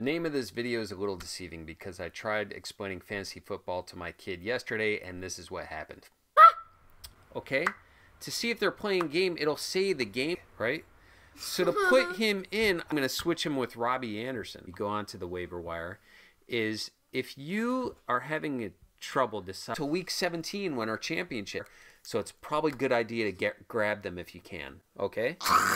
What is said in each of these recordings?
The name of this video is a little deceiving because I tried explaining fantasy football to my kid yesterday and this is what happened. Okay? To see if they're playing game, it'll say the game, right? So to put him in, I'm going to switch him with Robbie Anderson. You go on to the waiver wire. Is if you are having a trouble deciding to week 17 when our championship, so it's probably a good idea to grab them if you can. Okay?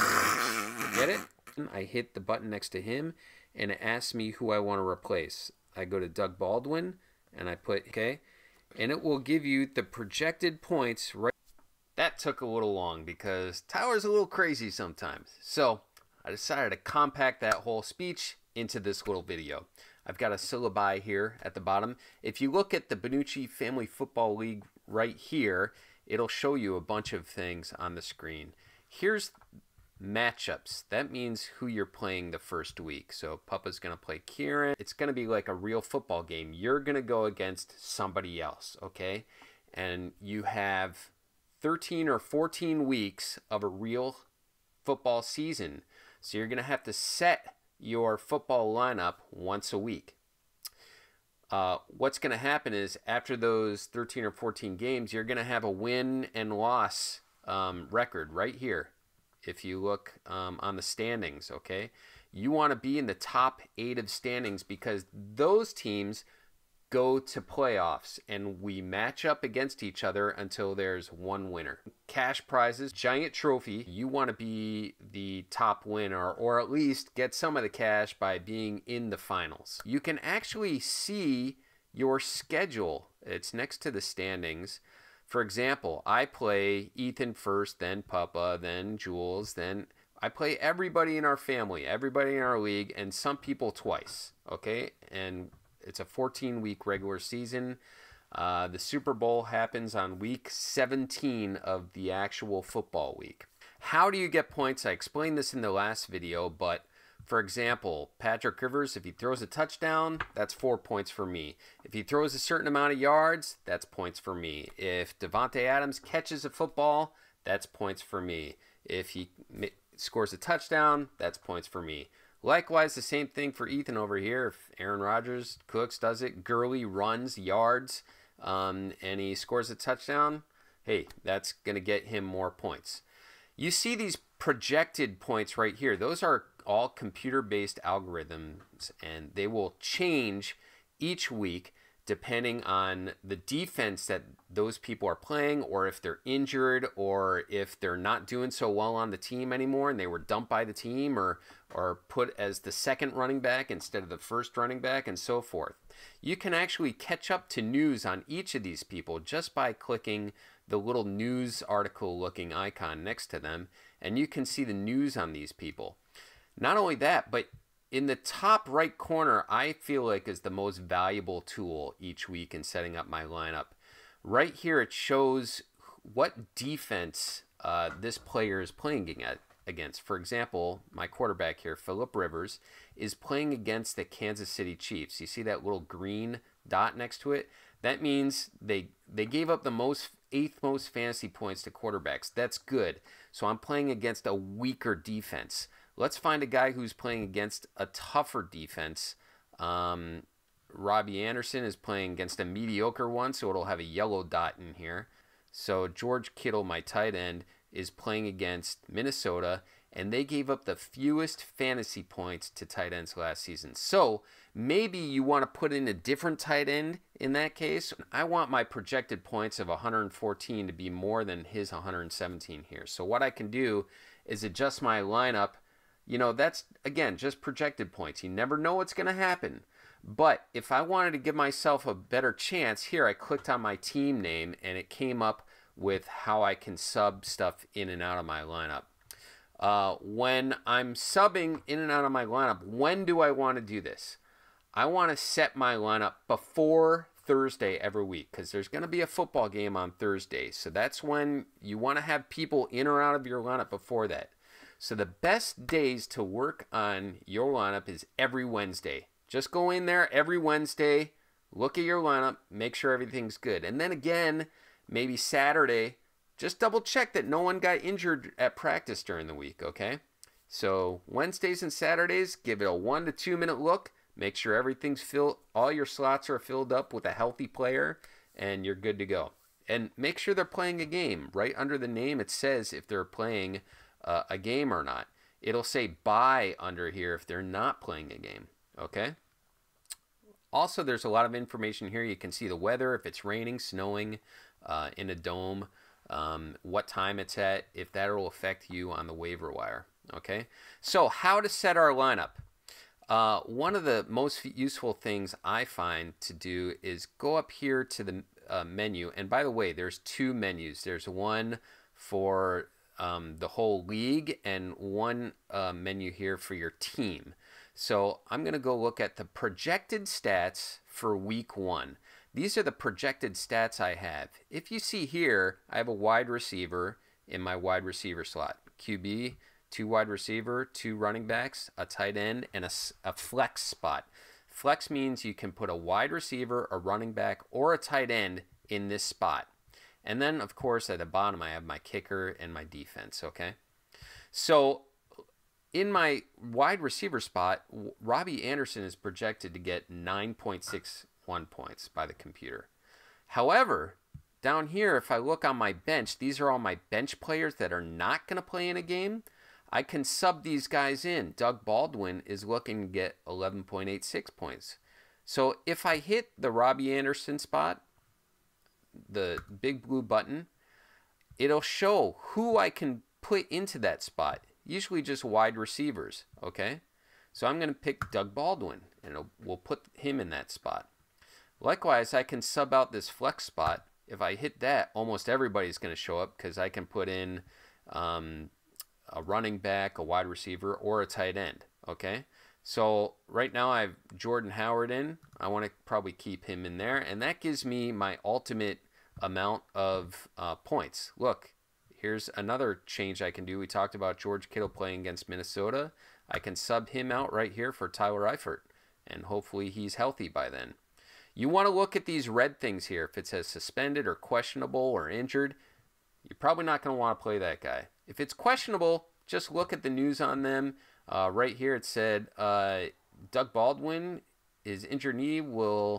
Get it? I hit the button next to him and it asks me who I want to replace. I go to Doug Baldwin and I put okay, and it will give you the projected points right. That took a little long because Tyler's a little crazy sometimes. So I decided to compact that whole speech into this little video. I've got a syllabi here at the bottom. If you look at the Benucci Family Football League right here, it'll show you a bunch of things on the screen. Here's matchups. That means who you're playing the first week. So Papa's going to play Kieran. It's going to be like a real football game. You're going to go against somebody else, okay? And you have 13 or 14 weeks of a real football season. So you're going to have to set your football lineup once a week. What's going to happen is after those 13 or 14 games, you're going to have a win and loss record right here. If you look on the standings, okay, you want to be in the top 8 of standings because those teams go to playoffs and we match up against each other until there's one winner. Cash prizes, giant trophy. You want to be the top winner or at least get some of the cash by being in the finals. You can actually see your schedule. It's next to the standings. For example, I play Ethan first, then Papa, then Jules, then I play everybody in our family, everybody in our league, and some people twice, okay? And it's a 14-week regular season. The Super Bowl happens on week 17 of the actual football week. How do you get points? I explained this in the last video, but for example, Patrick Rivers, if he throws a touchdown, that's 4 points for me. If he throws a certain amount of yards, that's points for me. If Davante Adams catches a football, that's points for me. If he scores a touchdown, that's points for me. Likewise, the same thing for Ethan over here. If Aaron Rodgers, Cooks does it, Gurley runs yards, and he scores a touchdown, hey, that's going to get him more points. You see these projected points right here. Those are all computer-based algorithms, and they will change each week depending on the defense that those people are playing, or if they're injured, or if they're not doing so well on the team anymore and they were dumped by the team or put as the second running back instead of the first running back, and so forth. You can actually catch up to news on each of these people just by clicking the little news article looking icon next to them, and you can see the news on these people. Not only that, but in the top right corner, I feel like is the most valuable tool each week in setting up my lineup. Right here, it shows what defense this player is playing against. For example, my quarterback here, Phillip Rivers, is playing against the Kansas City Chiefs. You see that little green dot next to it? That means they gave up the 8th most fantasy points to quarterbacks. That's good. So I'm playing against a weaker defense. Let's find a guy who's playing against a tougher defense. Robbie Anderson is playing against a mediocre one, so it'll have a yellow dot in here. So George Kittle, my tight end, is playing against Minnesota, and they gave up the fewest fantasy points to tight ends last season. So maybe you want to put in a different tight end in that case. I want my projected points of 114 to be more than his 117 here. So what I can do is adjust my lineup. You know, that's, again, just projected points. You never know what's going to happen. But if I wanted to give myself a better chance, here I clicked on my team name, and it came up with how I can sub stuff in and out of my lineup. When I'm subbing in and out of my lineup, when do I want to do this? I want to set my lineup before Thursday every week because there's going to be a football game on Thursday. So that's when you want to have people in or out of your lineup before that. So the best days to work on your lineup is every Wednesday. Just go in there every Wednesday, look at your lineup, make sure everything's good. And then again, maybe Saturday, just double check that no one got injured at practice during the week, okay? So Wednesdays and Saturdays, give it a 1 to 2 minute look, Make sure everything's filled, all your slots are filled up with a healthy player, and you're good to go. And make sure they're playing a game. Right under the name, it says if they're playing a game or not. It'll say buy under here if they're not playing a game. Okay? Also, there's a lot of information here. You can see the weather, if it's raining, snowing, in a dome, what time it's at, if that will affect you on the waiver wire. Okay? So, how to set our lineup. One of the most useful things I find to do is go up here to the menu. And by the way, there's two menus. There's one for the whole league and one menu here for your team. So I'm going to go look at the projected stats for week 1. These are the projected stats I have. If you see here, I have a wide receiver in my wide receiver slot. QB, 2 wide receiver, 2 running backs, a tight end, and a flex spot. Flex means you can put a wide receiver, a running back, or a tight end in this spot. And then, of course, at the bottom, I have my kicker and my defense, okay? So in my wide receiver spot, Robbie Anderson is projected to get 9.61 points by the computer. However, down here, if I look on my bench, these are all my bench players that are not going to play in a game. I can sub these guys in. Doug Baldwin is looking to get 11.86 points. So if I hit the Robbie Anderson spot, the big blue button, it'll show who I can put into that spot. Usually just wide receivers, okay? So I'm going to pick Doug Baldwin, and we'll put him in that spot. Likewise, I can sub out this flex spot. If I hit that, almost everybody's going to show up because I can put in a running back, a wide receiver, or a tight end, okay? So right now I have Jordan Howard in. I want to probably keep him in there, and that gives me my ultimate amount of points. Look, here's another change I can do. We talked about George Kittle playing against Minnesota. I can sub him out right here for Tyler Eifert, and hopefully he's healthy by then. You want to look at these red things here. If it says suspended or questionable or injured, you're probably not going to want to play that guy. If it's questionable, just look at the news on them. Right here it said Doug Baldwin, his injured knee will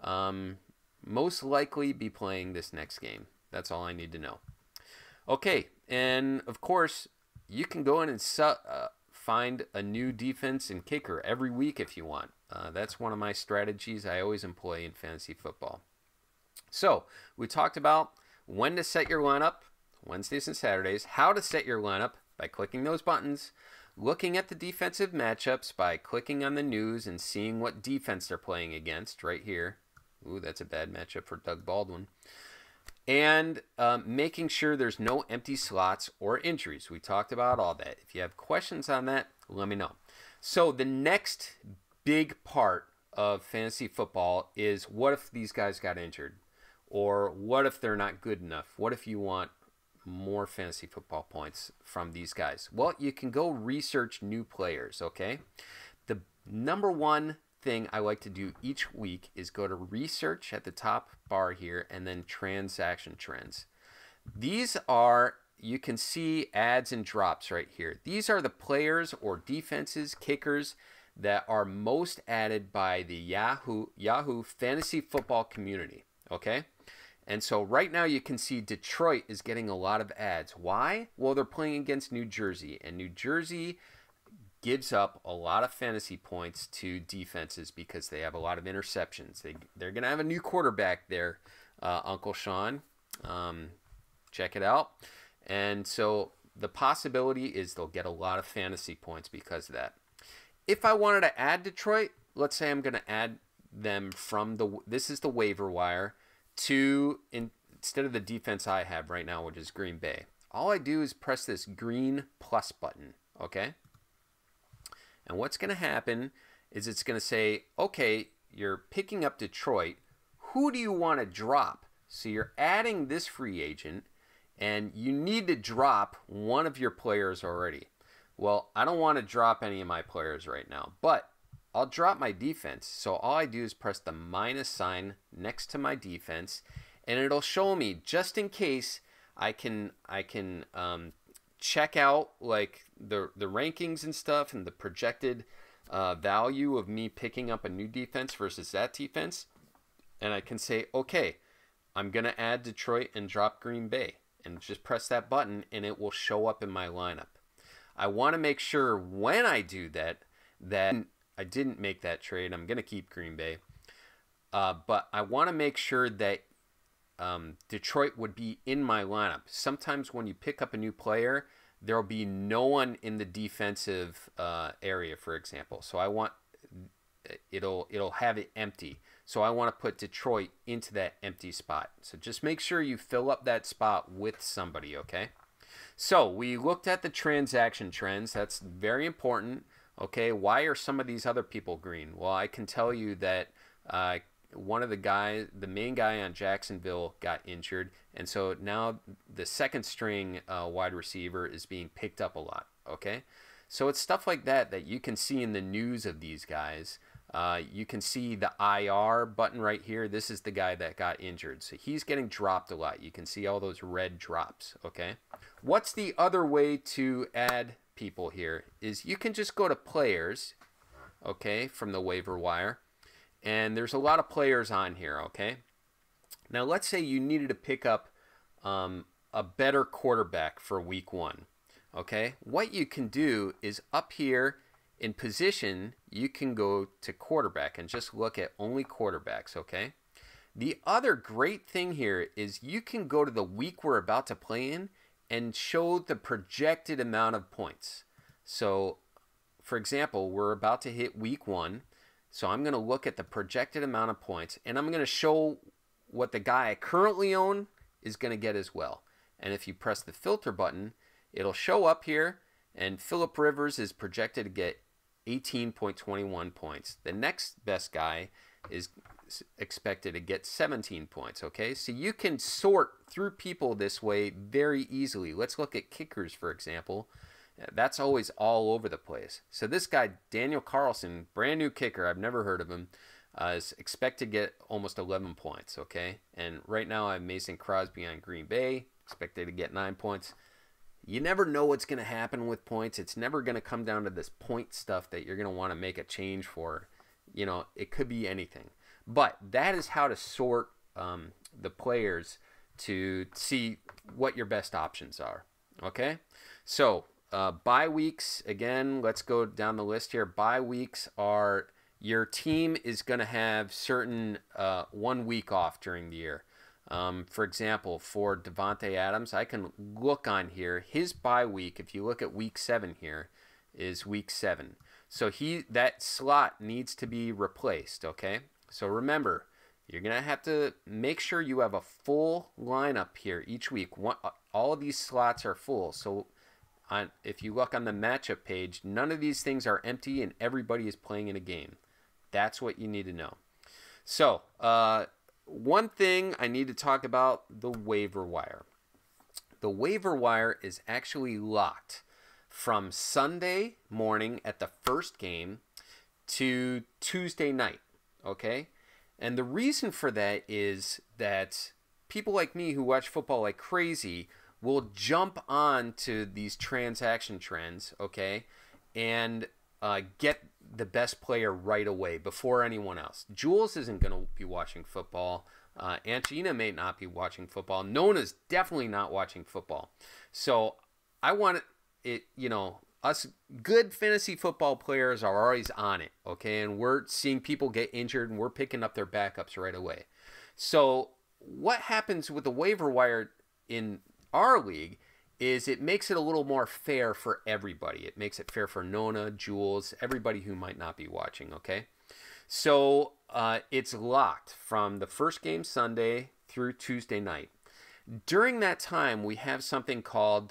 most likely be playing this next game. That's all I need to know. Okay, and of course, you can go in and find a new defense and kicker every week if you want. That's one of my strategies I always employ in fantasy football. So, we talked about when to set your lineup, Wednesdays and Saturdays, how to set your lineup by clicking those buttons, looking at the defensive matchups by clicking on the news and seeing what defense they're playing against right here. Ooh, that's a bad matchup for Doug Baldwin. And making sure there's no empty slots or injuries. We talked about all that. If you have questions on that, let me know. So the next big part of fantasy football is what if these guys got injured? Or what if they're not good enough? What if you want more fantasy football points from these guys? Well, you can go research new players, okay? The number one thing I like to do each week is go to research at the top bar here and then transaction trends. These are, you can see adds and drops right here. These are the players or defenses, kickers that are most added by the Yahoo fantasy football community, okay? And so right now you can see Detroit is getting a lot of ads. Why? Well, they're playing against New Jersey, and New Jersey gives up a lot of fantasy points to defenses because they have a lot of interceptions. They're going to have a new quarterback there, Uncle Sean. Check it out. And so the possibility is they'll get a lot of fantasy points because of that. If I wanted to add Detroit, let's say I'm going to add them from this is the waiver wire, to instead of the defense I have right now, which is Green Bay. All I do is press this green plus button, okay? And what's going to happen is it's going to say, okay, you're picking up Detroit. Who do you want to drop? So you're adding this free agent, and you need to drop one of your players already. Well, I don't want to drop any of my players right now, but I'll drop my defense. So all I do is press the minus sign next to my defense, and it'll show me, just in case, I can check out like the rankings and stuff and the projected value of me picking up a new defense versus that defense, and I can say, okay, I'm going to add Detroit and drop Green Bay, and just press that button and it will show up in my lineup. I want to make sure when I do that I didn't make that trade. I'm going to keep Green Bay. But I want to make sure that Detroit would be in my lineup. Sometimes when you pick up a new player, there will be no one in the defensive area, for example. So I want it'll have it empty. So I want to put Detroit into that empty spot. So just make sure you fill up that spot with somebody, okay? So we looked at the transaction trends. That's very important. Okay, why are some of these other people green? Well, I can tell you that one of the guys, the main guy on Jacksonville, got injured, and so now the second string wide receiver is being picked up a lot. Okay, so it's stuff like that you can see in the news of these guys. You can see the IR button right here. This is the guy that got injured, so he's getting dropped a lot. You can see all those red drops. Okay, what's the other way to add people here is you can just go to players, okay, from the waiver wire, and there's a lot of players on here, okay. Now let's say you needed to pick up a better quarterback for week 1, okay. What you can do is up here in position, you can go to quarterback and just look at only quarterbacks, okay. The other great thing here is you can go to the week we're about to play in and show the projected amount of points. So, for example, we're about to hit week 1. So I'm going to look at the projected amount of points, and I'm going to show what the guy I currently own is going to get as well. And if you press the filter button, it'll show up here, and Phillip Rivers is projected to get 18.21 points. The next best guy is expected to get 17 points, okay? So you can sort through people this way very easily. Let's look at kickers, for example. That's always all over the place. So this guy, Daniel Carlson, brand new kicker, I've never heard of him, is expected to get almost 11 points, okay? And right now I have Mason Crosby on Green Bay, expected to get 9 points. You never know what's going to happen with points. It's never going to come down to this point stuff that you're going to want to make a change for. You know, it could be anything. But that is how to sort the players to see what your best options are. Okay? So, bye weeks, again, let's go down the list here. Bye weeks are your team is going to have certain 1 week off during the year. For example, for Davante Adams, I can look on here. His bye week, if you look at week 7 here, is week 7. So that slot needs to be replaced, okay? So remember, you're going to have to make sure you have a full lineup here each week. All of these slots are full. So if you look on the matchup page, none of these things are empty and everybody is playing in a game. That's what you need to know. So, one thing I need to talk about, the waiver wire. The waiver wire is actually locked from Sunday morning at the first game to Tuesday night, okay? And the reason for that is that people like me who watch football like crazy will jump on to these transaction trends, okay, and get the best player right away before anyone else. Jules isn't going to be watching football. Angelina may not be watching football. Nona's definitely not watching football. So I want it, you know, us good fantasy football players are always on it, okay? And we're seeing people get injured and we're picking up their backups right away. So what happens with the waiver wire in our league is it makes it a little more fair for everybody. It makes it fair for Nona, Jules, everybody who might not be watching, okay? So it's locked from the first game Sunday through Tuesday night. During that time, we have something called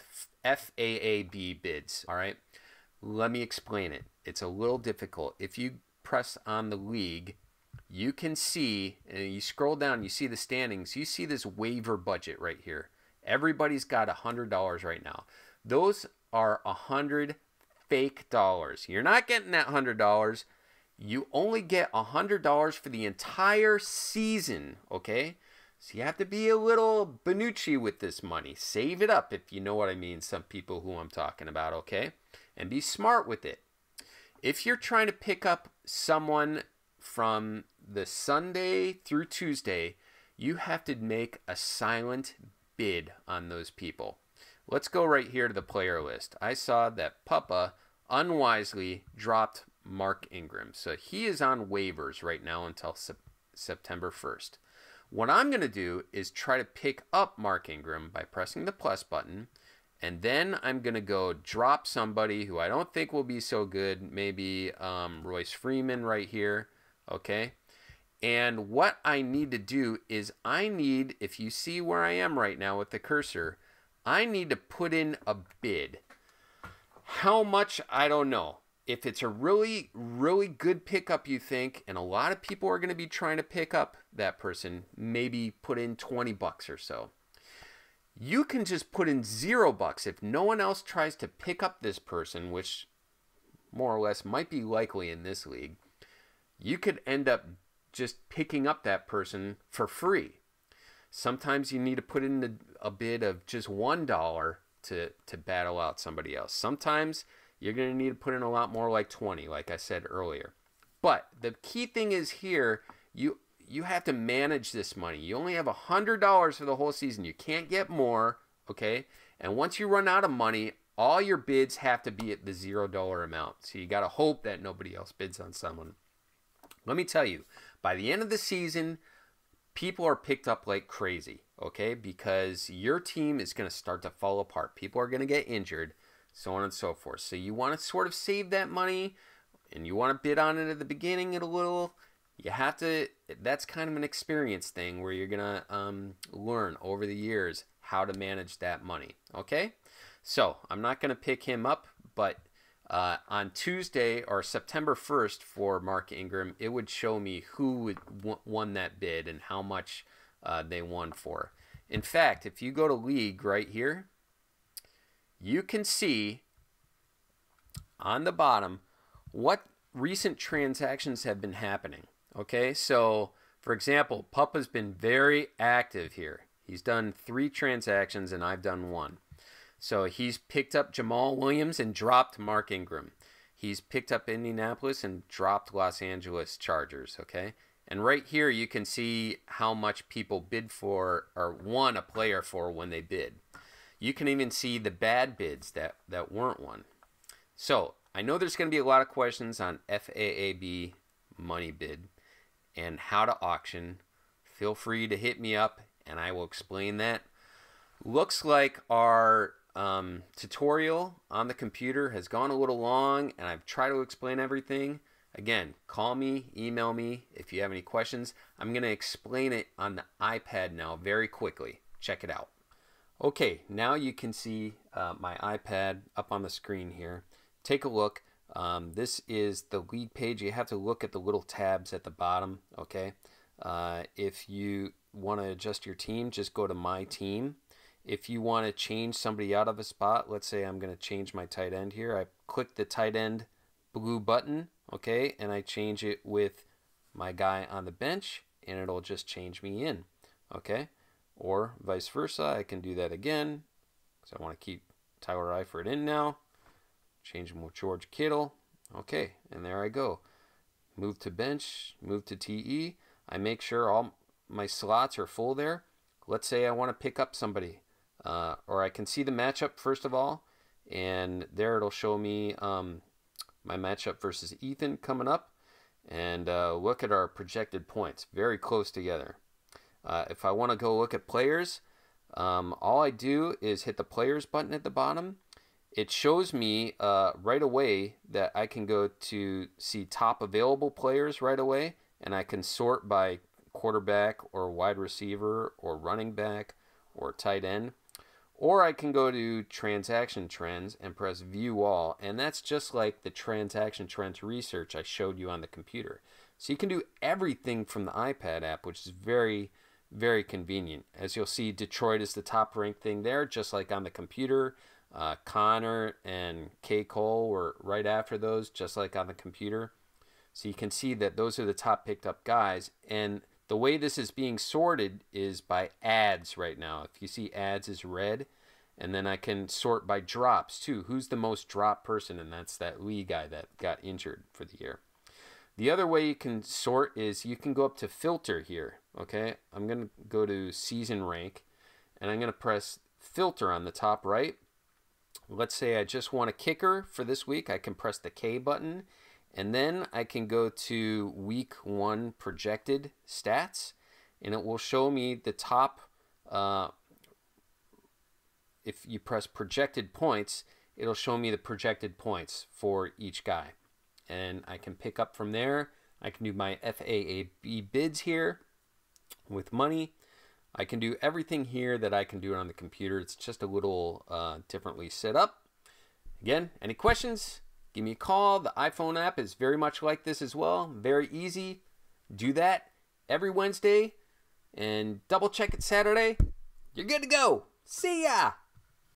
FAAB bids, all right? Let me explain it. It's a little difficult. If you press on the league, you can see, and you scroll down, you see the standings, you see this waiver budget right here. Everybody's got $100 right now. Those are 100 fake dollars. You're not getting that $100. You only get $100 for the entire season, okay? So you have to be a little Benucci with this money. Save it up if you know what I mean, some people who I'm talking about, okay? And be smart with it. if you're trying to pick up someone from the Sunday through Tuesday, you have to make a silent bid on those people. Let's go right here to the player list. I saw that Papa unwisely dropped Mark Ingram. So he is on waivers right now until September 1st. What I'm going to do is try to pick up Mark Ingram by pressing the plus button. And then I'm going to go drop somebody who I don't think will be so good. Maybe Royce Freeman right here. Okay. And what I need to do is if you see where I am right now with the cursor, I need to put in a bid. How much, I don't know. If it's a really, really good pickup, you think, and a lot of people are going to be trying to pick up that person, maybe put in $20 or so. You can just put in $0 if no one else tries to pick up this person, which more or less might be likely in this league. You could end up just picking up that person for free. Sometimes you need to put in a bid of just $1 to battle out somebody else. Sometimes you're going to need to put in a lot more, like 20, like I said earlier. But the key thing is here, you have to manage this money. You only have $100 for the whole season. You can't get more, okay? And once you run out of money, all your bids have to be at the $0 amount. So you got to hope that nobody else bids on someone. Let me tell you, by the end of the season, people are picked up like crazy, okay? Because your team is going to start to fall apart. People are going to get injured, so on and so forth. So you want to sort of save that money, and you want to bid on it at the beginning a little. You have to, that's kind of an experience thing where you're going to learn over the years how to manage that money, okay? So I'm not going to pick him up, but on Tuesday or September 1st for Mark Ingram, it would show me who won that bid and how much they won for. In fact, if you go to League right here, you can see on the bottom what recent transactions have been happening. Okay, so for example, Papa's been very active here. He's done 3 transactions and I've done 1. So he's picked up Jamal Williams and dropped Mark Ingram. He's picked up Indianapolis and dropped Los Angeles Chargers, okay? And right here you can see how much people bid for or won a player for when they bid. You can even see the bad bids that weren't won. So I know there's going to be a lot of questions on FAAB money bid and how to auction. Feel free to hit me up and I will explain that. Looks like our tutorial on the computer has gone a little long and I've tried to explain everything. Again, call me, email me if you have any questions. I'm going to explain it on the iPad now very quickly. Check it out. Okay, now you can see my iPad up on the screen here. Take a look. This is the league page. You have to look at the little tabs at the bottom, okay? If you want to adjust your team, just go to My Team. If you want to change somebody out of a spot, let's say I'm going to change my tight end here. I click the tight end blue button, okay, and I change it with my guy on the bench, and it'll just change me in, okay? Or vice versa, I can do that again, because I want to keep Tyler Eifert in now. Change him with George Kittle. Okay, and there I go. Move to bench, move to TE. I make sure all my slots are full there. Let's say I want to pick up somebody. Or I can see the matchup first of all, and there it'll show me my matchup versus Ethan coming up, and look at our projected points, very close together. If I want to go look at players, all I do is hit the players button at the bottom. It shows me right away that I can go to see top available players right away, and I can sort by quarterback or wide receiver or running back or tight end. Or I can go to transaction trends and press view all, and that's just like the transaction trends research I showed you on the computer. So you can do everything from the iPad app, which is very, very convenient. As you'll see, Detroit is the top ranked thing there, just like on the computer. Connor and K. Cole were right after those, just like on the computer. So you can see that those are the top picked up guys, and the way this is being sorted is by ads right now. If you see ads is red, And then I can sort by drops too. Who's the most drop person? And that's that Lee guy that got injured for the year. The other way you can sort is you can go up to filter here. Okay, I'm going to go to season rank, and I'm going to press filter on the top right. Let's say I just want a kicker for this week. I can press the K button, and then I can go to week 1 projected stats, and it will show me the top. If you press projected points, it'll show me the projected points for each guy. And I can pick up from there. I can do my FAAB bids here with money. I can do everything here that I can do on the computer. It's just a little differently set up. Again, any questions? Give me a call. The iPhone app is very much like this as well. Very easy. Do that every Wednesday and double check it Saturday. You're good to go. See ya!